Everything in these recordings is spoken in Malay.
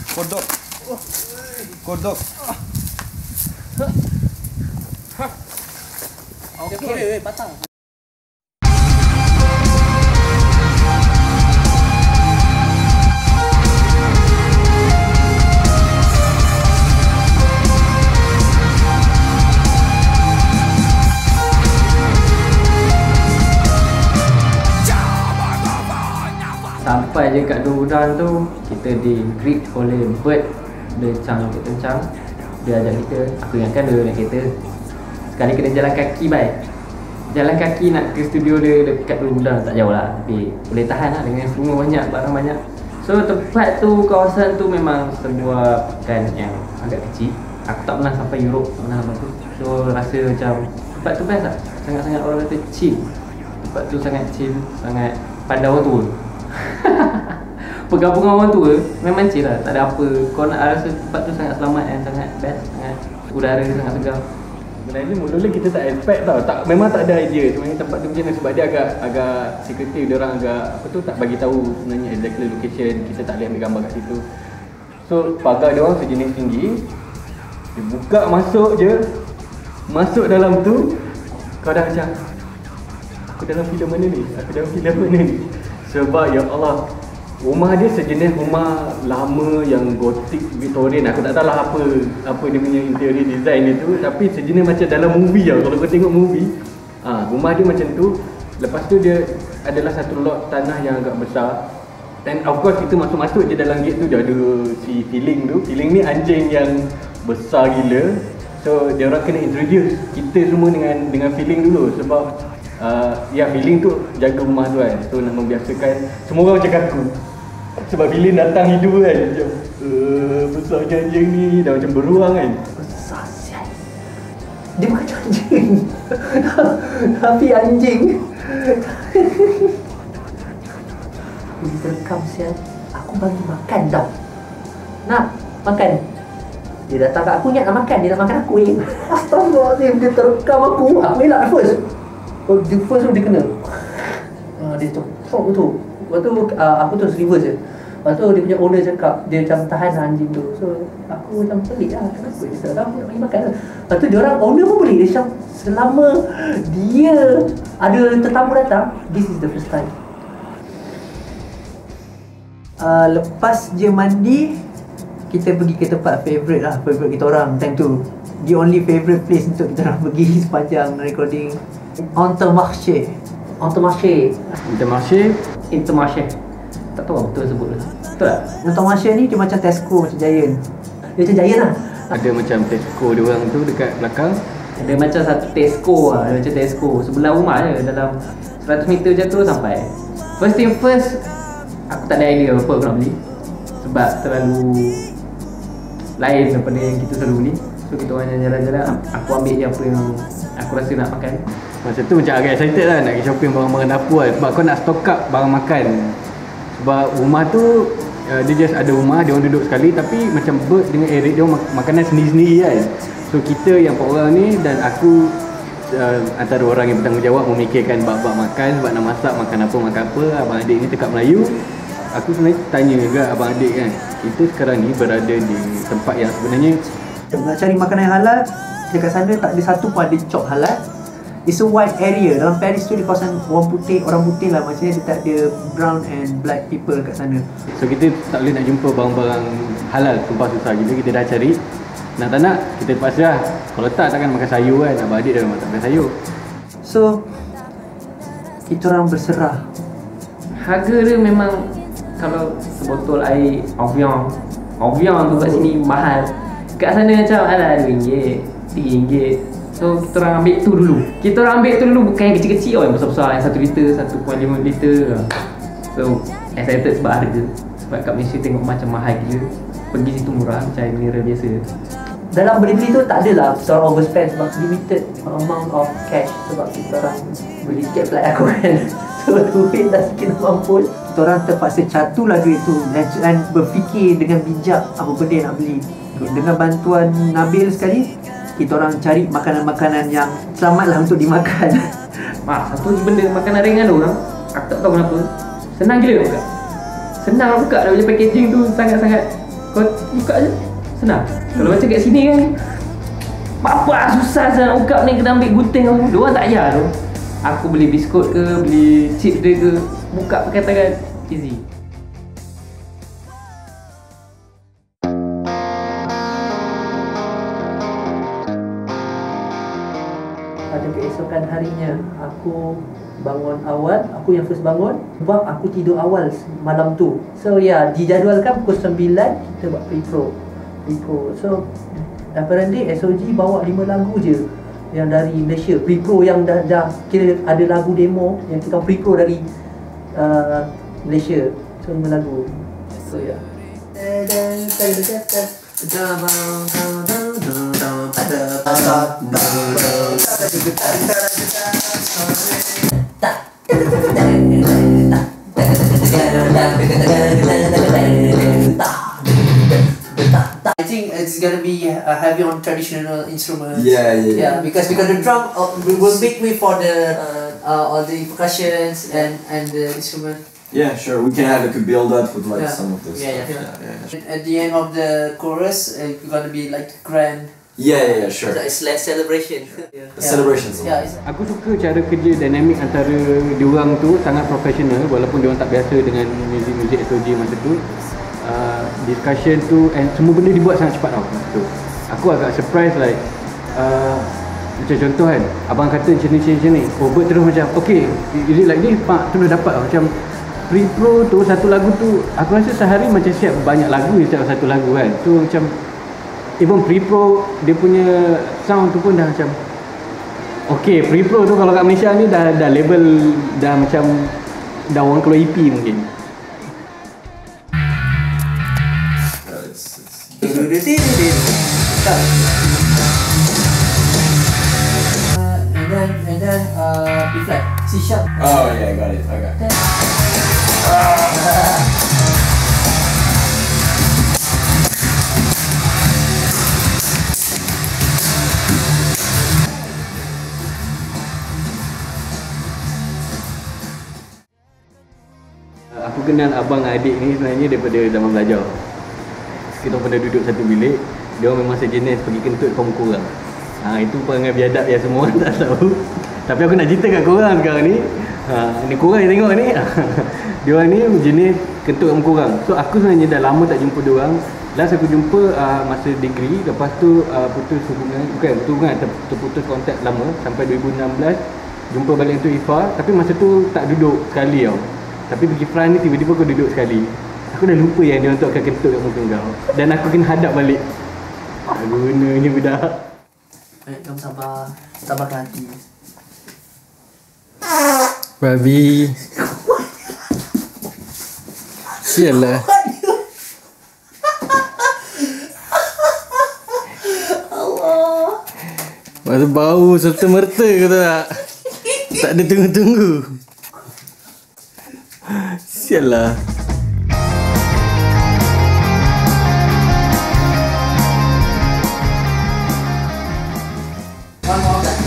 Kodok. Kodok. Okey, patang. Sampai je kat Duran tu, kita di greet oleh Bert. Dia kencang. Dia ajak kita, aku ingatkan dia naik kereta. Sekali kena jalan kaki baik. Jalan kaki nak ke studio dia dekat Duran, tak jauh lah. Tapi boleh tahan lah dengan semua banyak, barang banyak. So tempat tu, kawasan tu memang sebuah pekan yang agak kecil. Aku tak pernah sampai Europe, tak pernah tu. So rasa macam tempat tu best lah. Sangat-sangat orang kata chill. Tempat tu sangat chill, sangat pandai orang tua. Pergabungan orang tua memang chill lah, tak ada apa. Kau nak rasa tempat tu sangat selamat dan sangat best, sangat udara sangat segar. Sebenarnya mula-mula kita tak expect tau, memang tak ada idea sebenarnya tempat tu macam mana, sebab dia agak secretive, dia orang agak apa tu, tak bagi tahu sebenarnya exactly location, kita tak boleh ambil gambar kat situ. So pagar dia orang sejenis tinggi, dia buka masuk dalam tu, kau dah macam aku dalam filem mana ni? Sebab ya Allah, rumah dia sejenis rumah lama yang gotik Victorian. Aku tak tahu lah apa dia punya interior design dia tu, tapi sejenis macam dalam movie tau. Kalau kau tengok movie, rumah dia macam tu. Lepas tu dia adalah satu lot tanah yang agak besar. Dan of course kita masuk je dalam gate tu, dia ada si Feeling tu. Feeling ni anjing yang besar gila. So dia orang kena introduce kita semua dengan Feeling dulu. Sebab Feeling tu jaga rumah tu kan. So nak membiasakan semua orang macam kaku. Sebab Feeling datang hidup kan, macam besarnya anjing ni, dah macam beruang kan. Besar sial. Dia bukan anjing. Tapi anjing. Dia terekam sial. Aku bagi makan tau. Nak makan. Dia datang kat aku, ingat nak makan. Dia nak makan aku. Astagfirullahaladzim. Dia terekam aku. Aku elak first. Dia first tu dia kena. Dia macam fuck tu. Lepas tu aku terus reverse je. Lepas tu dia punya owner cakap dia macam tahan anjing tu. So aku macam pelik lah, kenapa dia tak tahu nak bagi makan lah. Lepas tu dia orang owner pun pelik. Dia macam selama dia ada tetamu datang, this is the first time. Lepas je mandi, kita pergi ke tempat favourite kita orang time tu. The only favourite place untuk kita orang pergi sepanjang recording. Intermarché. Tak tahu betul sebut lah. Betul tak? Intermarché ni dia macam Tesco, macam Giant. Dia macam Giant lah. Ada macam Tesco dia orang tu dekat belakang. Ada macam satu Tesco lah. Ada macam Tesco sebelah rumah je, dalam 100 meter macam tu sampai. First thing first, aku tak ada idea apa aku nak beli. Sebab terlalu lain daripada yang kita selalu beli. So kita orang jalan-jalan, aku ambil je apa yang aku rasa nak makan. Masa tu macam agak excited lah nak pergi shopping barang-barang dapur lah. Sebab kau nak stock up barang makan. Sebab rumah tu dia just ada rumah, dia orang duduk sekali. Tapi macam Bert dengan Eric, dia orang makanan sendiri-sendiri kan. So kita yang 4 orang ni dan aku antara orang yang bertanggungjawab memikirkan bab-bab makan. Sebab nak masak makan apa. Abang adik ni tekak Melayu. Aku sebenarnya tanya juga abang adik kan, kita sekarang ni berada di tempat yang sebenarnya nak cari makanan yang halal, dekat sana tak ada satu pun ada shop halal. It's a wide area. Dalam Paris tu di kawasan orang putih lah, macamnya dia tak ada brown and black people kat sana. So kita tak boleh nak jumpa barang-barang halal, sumpah susah gila. Kita dah cari, nak tak nak kita terpaksa lah. Kalau tak takkan makan sayur kan, abang adik dah memang tak makan sayur. So kita orang berserah. Harga dia memang, kalau sebotol air Evian tu kat sini mahal. Kat sana macam alah RM2, RM3. So kita orang ambil tu dulu. Bukan yang kecil-kecil yang besar-besar, yang 1 liter, 1.5 liter. So excited sebab harga. Sebab kat Malaysia tengok macam mahal gila, pergi situ murah, macam air mineral biasa. Dalam beli-beli tu tak adalah kita orang overspend, sebab limited amount of cash. Sebab kita orang beli tiket flight aku kan. So duit dah sikit mampu. Kita orang terpaksa catulah duit tu dan berfikir dengan bijak apa benda yang nak beli. Dengan bantuan Nabil sekali, kita orang cari makanan-makanan yang selamatlah untuk dimakan. Satu benda makanan ringan tu orang, aku tak tahu kenapa senang gila nak buka. Senang nak buka dah, punya packaging tu sangat-sangat, kau Kau buka je, senang. Kalau macam kat sini kan, apa susah saya nak buka ni, kena ambil gunting tu. Diorang tak payah tu. Aku beli biskut ke, beli chips dia ke, buka pakai tangan, easy. Pada keesokan harinya, aku bangun awal, aku yang first bangun sebab aku tidur awal malam tu. So dijadualkan pukul 9 kita buat pre-pro. So apparently SOG bawa 5 lagu je yang dari Malaysia. Pre-pro yang dah kira ada lagu demo yang kita pre-pro dari Malaysia. So 5 lagu. So I think it's gonna be heavy on traditional instruments. Yeah. Because the drum will make way for the all the percussions and the instrument. Yeah, sure. We can have like a build up with like Yeah. some of this Yeah, stuff. yeah. At the end of the chorus, it's gonna be like grand. Yeah, sure. It's like celebration. The celebrations. Yeah. It's, Aku suka cara kerja dinamik antara diorang tu sangat profesional walaupun diorang tak biasa dengan muzik SOG masa tu. Discussion tu and semua benda dibuat sangat cepat tau masa tu. Aku agak surprise like macam contoh kan, abang kata macam ni, Bert terus macam okay, is it like this? Pak, terus dapat tau. Macam pre-pro tu, satu lagu tu aku rasa sehari macam siap banyak lagu setiap satu lagu kan. So macam even pre-pro dia punya sound tu pun dah macam okay, pre-pro tu kalau kat Malaysia ni dah label dah macam dah orang keluar EP mungkin. and then B flat, C sharp. Oh yeah, got it. Okay. Aku kenal abang adik ni sebenarnya daripada zaman belajar. Kita pernah duduk satu bilik. Dia memang sejenis pergi kentut kaum korang. Itu perangai biadab yang semua orang tak tahu. Tapi aku nak cerita kat korang sekarang ni. Ni korang yang tengok ni. Diorang ni jenis kentut kaum korang. So aku sebenarnya dah lama tak jumpa diorang. Last aku jumpa masa degree. Lepas tu putus hubungan. Bukan putus hubungan, terputus kontak lama. Sampai 2016 jumpa balik untuk IFA. Tapi masa tu tak duduk sekali tau. Tapi pergi front ni tiba-tiba aku duduk sekali. Aku dah lupa yang dia untuk akan kentut kat muka kau. Dan aku kena hadap balik. Tak gunanya budak. Kamu sabarkan hati. Babi. Sialah. Allah. Masa bau serta-merta ke tak? Tak ada tunggu-tunggu. Sialah. One more time.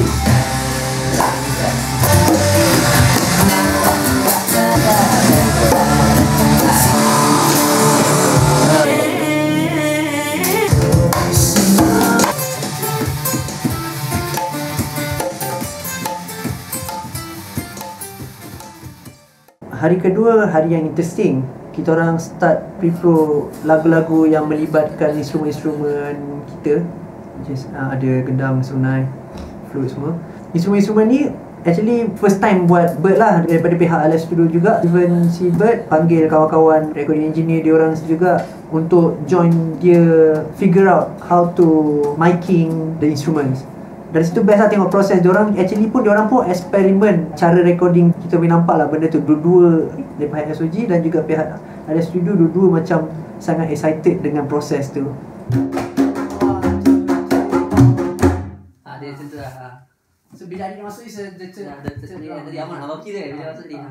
Hari kedua, hari yang interesting. Kita orang start pre-pro lagu-lagu yang melibatkan instrumen-instrumen kita. Just ada gendang, sunai, flute semua. Instrumen-instrumen ni actually first time buat Bert lah, daripada pihak Alas Studio juga. Even si Bert panggil kawan-kawan recording engineer dia orang juga untuk join dia figure out how to miking the instruments. Dari situ best lah tengok proses diorang. Actually pun diorang pun eksperimen cara recording. Kita boleh nampak lah benda tu. Dua-dua dari pihak SOG dan juga pihak ada studio, dua-dua macam sangat excited dengan proses tu. Dia macam tu lah. So bila dia masuk dia tadi aman abang kita bila masuk dia.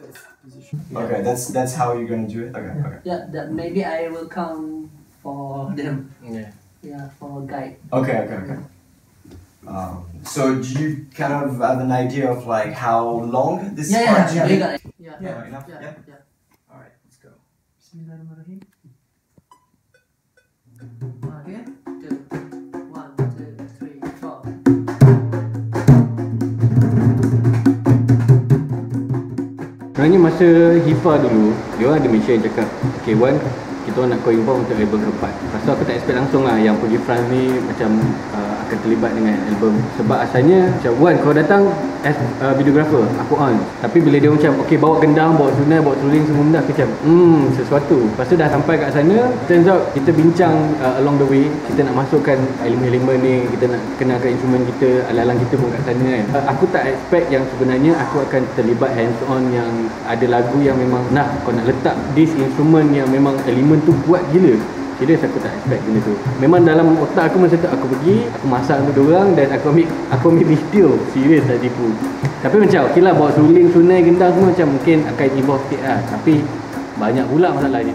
Okay, that's how you're gonna do it. Okay. Yeah, that maybe I will count for them. Yeah. Yeah, for a guide. Okay. So do you kind of have an idea of like how long this part should You be? got it. Yeah. Enough? Yeah. Yeah. Alright, let's go. Bismillahirrahmanirrahim. Okay. 2, 1, 2, 3, 4. Sebenarnya masa HIFA dulu, dia orang ada mission cakap, okay Wan, kita orang nak kau involve untuk album keempat. Lepas tu aku tak expect langsung lah yang Pergi France ni macam akan terlibat dengan album. Sebab asalnya macam Wan kau datang as videographer, aku on. Tapi bila dia macam okay bawa gendang, bawa sunai, bawa seruling semua benda, aku macam sesuatu. Lepas tu dah sampai kat sana, turns out kita bincang along the way, kita nak masukkan elemen-elemen ni, kita nak kenalkan instrumen kita, alat-alat kita pun kat sana kan. Aku tak expect yang sebenarnya aku akan terlibat hands on yang ada lagu yang memang kau nak letak this instrumen yang memang elemen tu kuat gila. Serius aku tak expect benda tu. Memang dalam otak aku masa tu aku pergi, aku masak untuk diorang dan aku ambil video. Serius tak tipu. Tapi macam okey lah bawa seruling, sunai, gendang semua macam mungkin akan involve sikit lah. Tapi banyak pula masalahnya.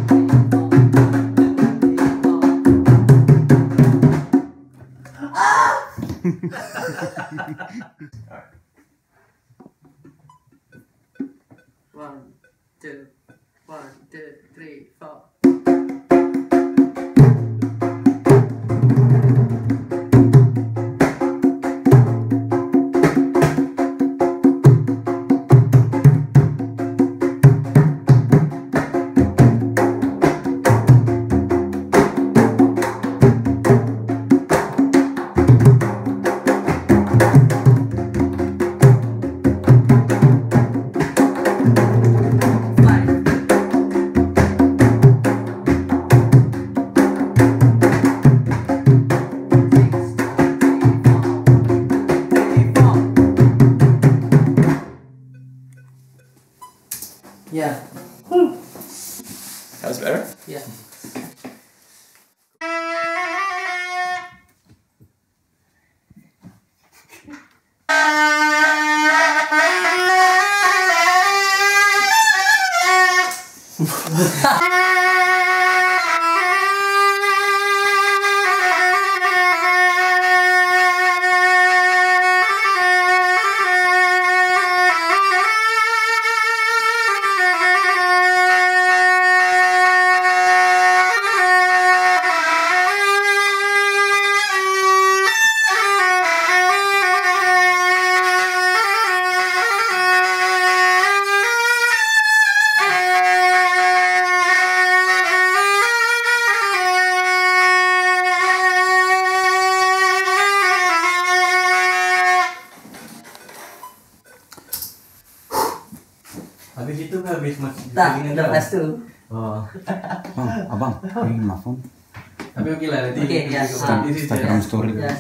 One, two, 3, 4. Yeah. That was better? Yeah. Habis itu kan habis masuk Tak, lepas tu. Oh. Abang, ini maaf. Tapi okey lah nanti. Okay, ya. Instagram story. Ya.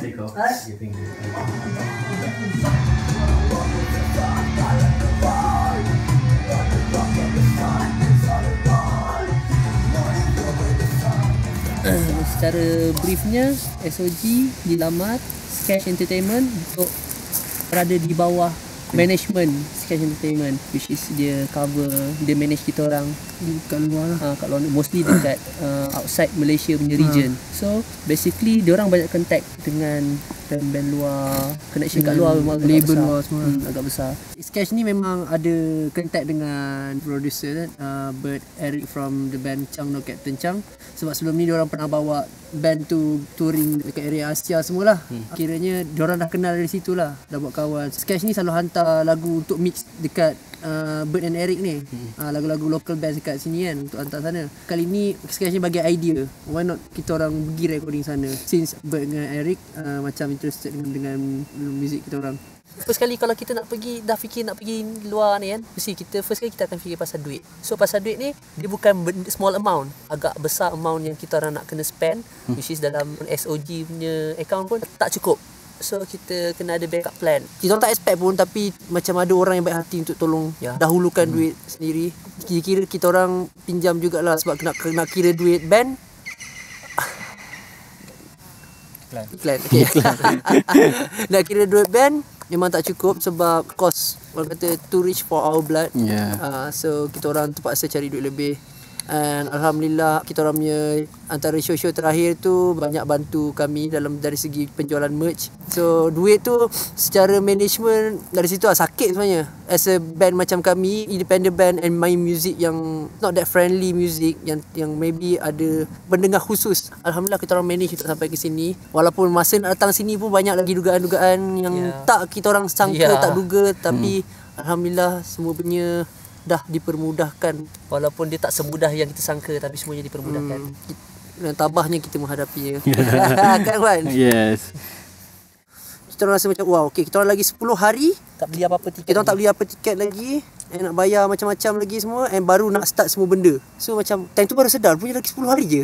Secara briefnya, SOG dilamar Sketch Entertainment untuk berada di bawah management Sketch Entertainment, which is dia cover, dia manage kita orang kat luar lah. Kat luar, mostly dekat outside Malaysia punya region. So basically dia orang banyak contact dengan band-band luar, connection kat luar memang agak label besar. luar semua. Agak besar. Sketch ni memang ada contact dengan producer Bert Eric from the band Chang No Captain Chang. Sebab sebelum ni diorang pernah bawa band tu touring dekat area Asia semualah. Kiranya diorang dah kenal dari situ lah, dah buat kawan. Sketch ni selalu hantar lagu untuk mix dekat Bert and Eric ni. Lagu-lagu local bands dekat sini kan, untuk hantar sana. Kali ni Sketch ni bagi idea, why not kita orang pergi recording sana, since Bert dengan Eric macam interested dengan music kita orang. First kali kalau kita nak pergi, dah fikir nak pergi luar ni kan, mesti kita first kali kita akan fikir pasal duit. So pasal duit ni, dia bukan small amount, agak besar amount yang kita orang nak kena spend, which is dalam SOG punya account pun tak cukup. So kita kena ada backup plan. Kita orang tak expect pun, tapi macam ada orang yang baik hati untuk tolong dahulukan duit sendiri. Kira-kira kita orang pinjam jugalah sebab nak kira duit band. Iklan. Okay. Nak kira duit band memang tak cukup sebab cost, orang kata too rich for our blood. So kita orang terpaksa cari duit lebih. And Alhamdulillah kita orang punya antara show-show terakhir tu banyak bantu kami dari segi penjualan merch. So duit tu secara management dari situ sakit sebenarnya. As a band macam kami, independent band and main music yang not that friendly music, yang maybe ada pendengar khusus. Alhamdulillah kita orang manage untuk sampai ke sini. Walaupun masa nak datang sini pun banyak lagi dugaan-dugaan yang tak kita orang sangka, tak duga, tapi Alhamdulillah semua punya dah dipermudahkan. Walaupun dia tak semudah yang kita sangka, tapi semuanya dipermudahkan. Dan tabahnya kita menghadapinya. Kan Wan? Yes. Kita orang rasa macam wow, okay, kita orang lagi 10 hari tak beli apa-apa tiket. Kita orang tak beli apa tiket lagi, nak bayar macam-macam lagi semua, and baru nak start semua benda. So macam time tu baru sedar punya lagi 10 hari je.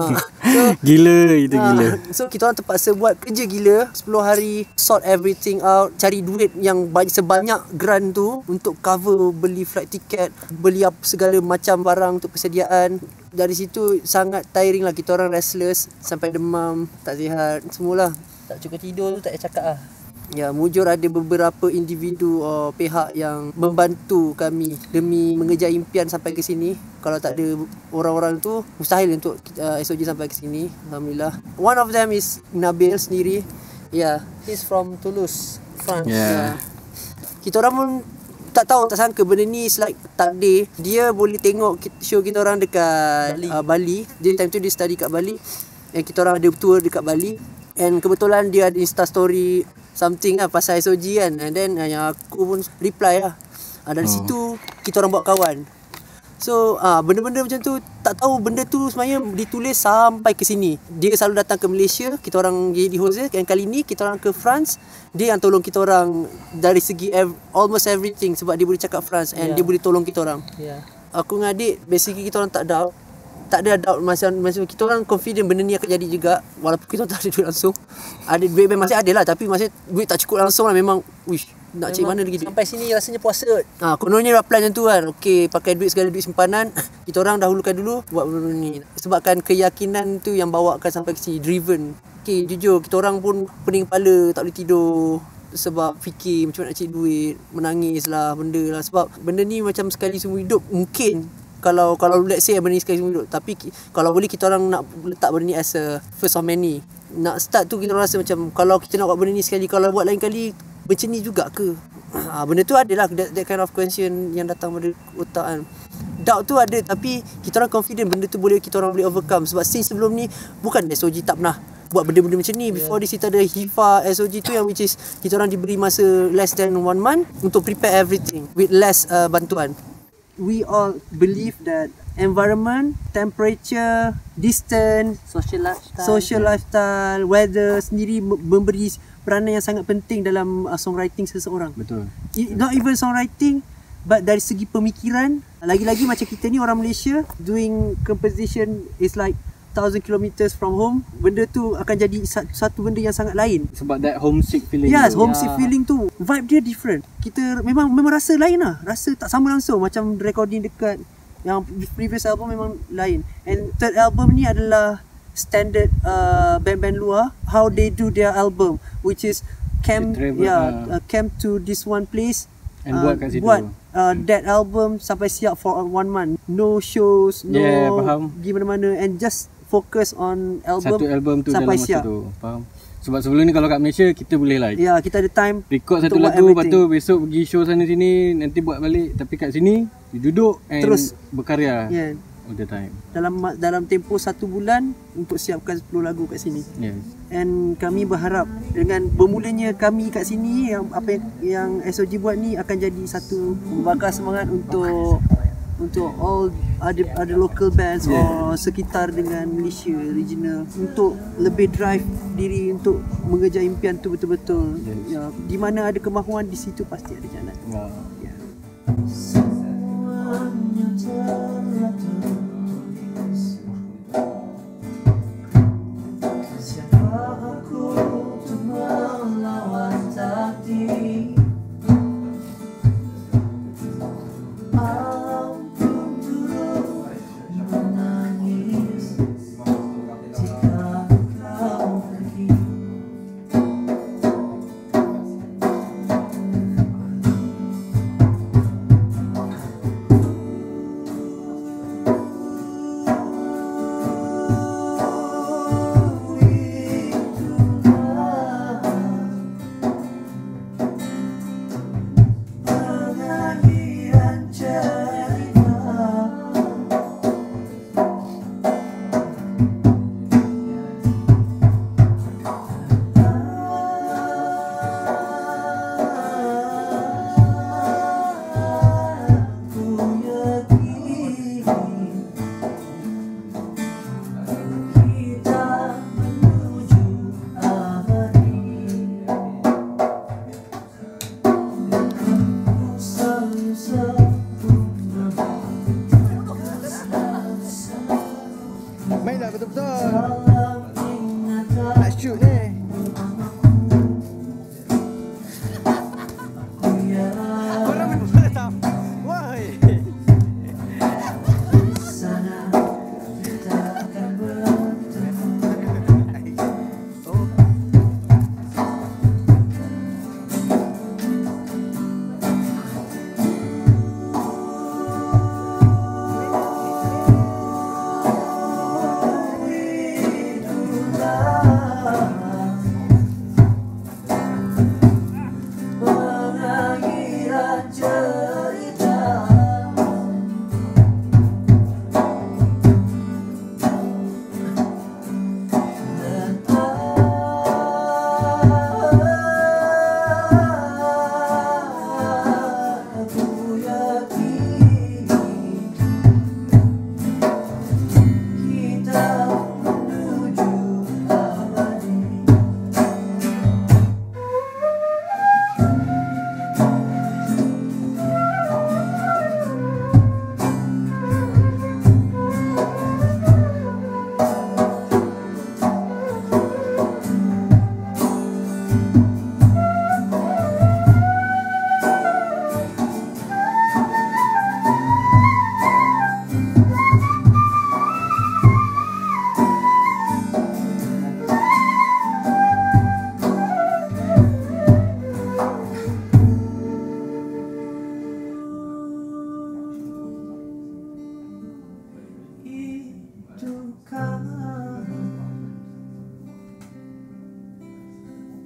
So, Gila itu gila. So kita orang terpaksa buat kerja gila 10 hari, sort everything out, cari duit yang sebanyak grant tu untuk cover beli flight ticket, beli apa segala macam barang untuk persediaan. Dari situ sangat tiring lah, kita orang restless sampai demam, tak sihat, semualah. Tak cukup tidur tu tak payah cakap lah. Ya, mujur ada beberapa individu pihak yang membantu kami demi mengejar impian sampai ke sini. Kalau tak ada orang-orang tu mustahil untuk SOG sampai ke sini. Alhamdulillah. One of them is Nabil sendiri. Yeah, he's from Toulouse, France. Yeah. Kita orang pun tak tahu, tak sangka benda ni is like takdir. Dia boleh tengok show kita orang dekat Bali. Dia time tu dia study kat Bali, and kita orang ada tour dekat Bali. And kebetulan dia ada Insta story something lah pasal SOG kan. And then yang aku pun reply lah. Dari situ kita orang buat kawan. So benda-benda macam tu, tak tahu benda tu sebenarnya ditulis sampai ke sini. Dia selalu datang ke Malaysia, kita orang jadi host. Dan kali ni kita orang ke France, dia yang tolong kita orang dari segi almost everything. Sebab dia boleh cakap France, and dia boleh tolong kita orang. Aku dengan adik basically kita orang tak ada doubt masa kita orang confident benda ni akan jadi juga. Walaupun kita tak ada duit langsung, ada duit masih ada lah, tapi masih duit tak cukup langsung lah. Memang wish nak cari mana lagi duit. Sampai sini rasanya puasa. Kononnya dah plan macam tu kan. Okay, pakai segala duit simpanan. Kita orang dahulukan dulu buat benda ni. Sebabkan keyakinan tu yang bawakan sampai ke sini, driven. Okay, jujur kita orang pun pening kepala, tak boleh tidur sebab fikir macam mana nak cari duit, menangis lah, benda lah. Sebab benda ni macam sekali seumur hidup. Mungkin kalau let's say benda ni sekali seumur hidup, tapi kalau boleh kita orang nak letak benda ni as a first of many. Nak start tu kita rasa macam kalau kita nak buat benda ni sekali, kalau buat lain kali macam ni juga ke? Benda tu adalah that kind of question yang datang pada otak kan. Doubt tu ada, tapi kita orang confident benda tu kita orang boleh overcome. Sebab since sebelum ni bukan SOG tak pernah buat benda-benda macam ni. Before this kita ada HIFA SOG tu yang which is kita orang diberi masa less than 1 month untuk prepare everything with less bantuan. We all believe that environment, temperature, distance, social lifestyle, weather sendiri memberi peranan yang sangat penting dalam songwriting seseorang. Betul. Not even songwriting, but dari segi pemikiran. Lagi-lagi macam kita ni orang Malaysia, doing composition is like 1,000 kilometers from home. Benda tu akan jadi satu benda yang sangat lain. Sebab that homesick feeling. Yes, homesick feeling tu. Vibe dia different. Kita memang rasa lain lah. Rasa tak sama langsung. Macam recording dekat yang previous album memang lain. And third album ni adalah standard band-band luar, how they do their album, which is camp to this one place and buat kat situ. That album sampai siap for 1 month. No shows, pergi mana-mana, and just focus on album. Satu album tu sampai dalam siap. masa tu. Faham? Sebab sebelum ni kalau kat Malaysia kita boleh lah. Ya, kita ada time record satu lagu, lepas tu besok pergi show sana sini, nanti buat balik. Tapi kat sini duduk and terus berkarya. All the time. Dalam tempoh 1 bulan untuk siapkan 10 lagu kat sini. Yes. And kami berharap dengan bermulanya kami kat sini, yang apa yang SOG buat ni akan jadi satu membakar semangat untuk all ada local bands or sekitar dengan Malaysia regional untuk lebih drive diri untuk mengejar impian tu betul-betul. Ya, di mana ada kemahuan, di situ pasti ada jalan. Ya.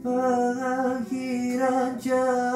Pengakhiran jalan